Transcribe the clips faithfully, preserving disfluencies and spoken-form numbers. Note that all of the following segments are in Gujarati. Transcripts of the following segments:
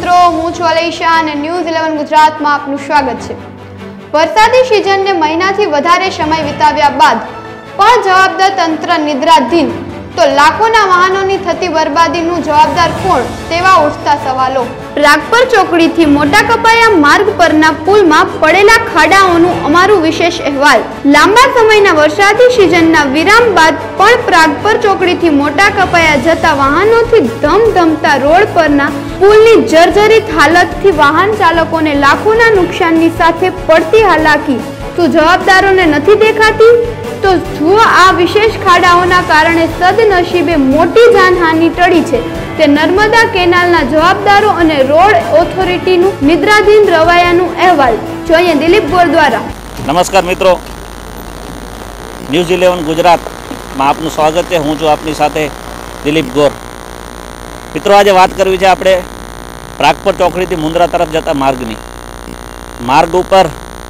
मित्रों, हूँ છું અલેશા અને ન્યૂઝ ઇલેવન ગુજરાતમાં આપનું સ્વાગત છે। વરસાદી સિઝનને મહિનાથી વધારે સમય વિતાવ્યા બાદ પણ જવાબદાર તંત્ર નિદ્રાધીન તો લાખોના વાહનોની થતી બરબાદીનું જવાબદાર કોણ તેવા ઉઠતા સવાલો। રાગપર ચોકડીથી મોટા કપાયા માર્ગ પરના પુલમાં પડેલા ખાડાઓનું અમારું વિશેષ અહેવાલ। લાંબા સમયના વરસાદી સિઝનના વિરામ બાદ પણ રાગપર ચોકડીથી મોટા કપાયા જતા વાહનોથી ધમધમતા રોડ પરના પુલની જર્જરિત હાલતથી વાહન ચાલકોને લાખોના નુકસાનની સાથે પડતી હાલાકી તો જવાબદારોને નથી દેખાતી। તો જો આ વિશેષ ખાડાઓના કારણે સદનસીબે મોટી જાનહાનિ ટળી છે તે નર્મદા કેનાલના જવાબદારો અને રોડ ઓથોરિટીનું નિદ્રાધીન રવાયાનું અહેવાલ। જોઈએ દિલીપ ગોર દ્વારા। નમસ્કાર મિત્રો, ન્યૂઝ ઇલેવન ગુજરાતમાં આપનું સ્વાગત છે। હું છું આપની સાથે દિલીપ ગોર। મિત્રો, આજે વાત કરવી છે આપણે રાગપર ચોકડીથી મુન્દ્રા તરફ જતા માર્ગની। માર્ગ ઉપર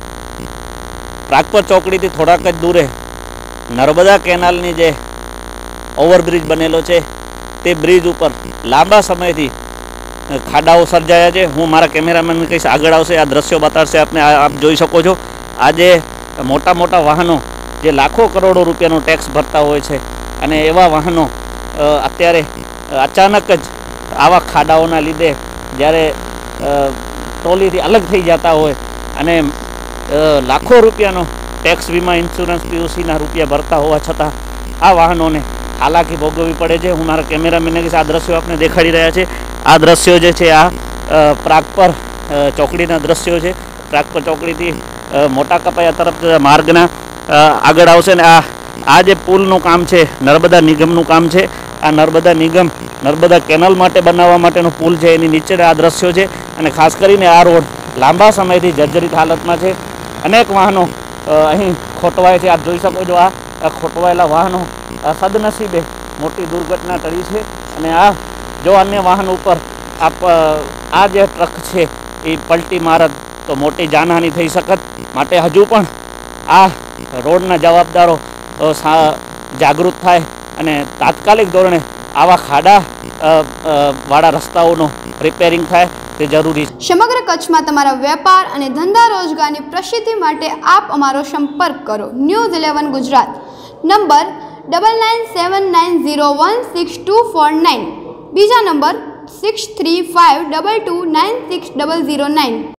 રાગપર ચોકડીથી થોડાક જ દૂરે નર્મદા કેનાલની જે ઓવરબ્રિજ બનેલો છે તે બ્રિજ ઉપર લાંબા સમયથી ખાડાઓ સર્જાયા છે। હું મારા કેમેરામેનને કહીશ આગળ આવશે, આ દ્રશ્યો બતાડશે આપને। આપ જોઈ શકો છો, આજે મોટા મોટા વાહનો જે લાખો કરોડો રૂપિયાનો ટેક્સ ભરતા હોય છે અને એવા વાહનો અત્યારે અચાનક જ આવા ખાડાઓના લીધે જ્યારે ટોલીથી અલગ થઈ જતા હોય અને લાખો રૂપિયાનો ટેક્સ, વીમા, ઇન્સ્યોરન્સ, પીયુસીના રૂપિયા ભરતા હોવા છતાં આ વાહનોને હાલાકી ભોગવવી પડે છે। હું મારા કેમેરામેનને કહીશ, આ દ્રશ્યો આપને દેખાડી રહ્યા છે। આ દ્રશ્યો જે છે આ રાગપર ચોકડીના દ્રશ્યો છે। રાગપર ચોકડીથી મોટા કપાયા તરફ માર્ગના આગળ આવશે ને આ આ જે પુલનું કામ છે નર્મદા નિગમનું કામ છે। આ નર્મદા નિગમ નર્મદા કેનાલ માટે બનાવવા માટેનો પુલ છે, એની નીચે આ દ્રશ્યો છે અને ખાસ કરીને આ રોડ લાંબા સમયથી જર્જરિત હાલતમાં છે। અનેક વાહનો અહીં ખોટવાય છે, આપ જોઈ શકો છો। આ ખોટવાયેલા વાહનો સદનસીબે મોટી દુર્ઘટના ટળી છે અને આ જો અન્ય વાહન ઉપર આપ આ જે ટ્રક છે એ પલટી મારત તો મોટી જાનહાનિ થઈ શકત। માટે હજુ પણ આ રોડના જવાબદારો જાગૃત થાય અને તાત્કાલિક ધોરણે આવા ખાડા વાળા રસ્તાઓનો રિપેરિંગ થાય તે જરૂરી છે। સમગ્ર કચ્છમાં તમારા વેપાર અને ધંધા રોજગારની પ્રસિદ્ધિ માટે આપ અમારો સંપર્ક કરો। News eleven Gujarat, number double nine seven nine zero one six two four nine, બીજા number six three five double two nine six double zero nine.